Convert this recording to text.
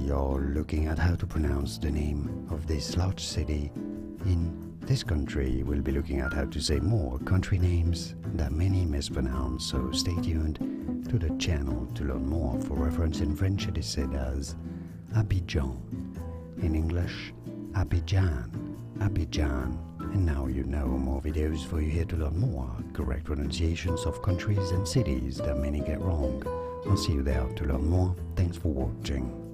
you're looking at how to pronounce the name of this large city in this country. We'll be looking at how to say more country names that many mispronounce, so stay tuned to the channel to learn more. For reference, in French it is said as Abidjan, in English Abidjan, Abidjan. And now you know, more videos for you here to learn more correct pronunciations of countries and cities that many get wrong. I'll see you there to learn more. Thanks for watching.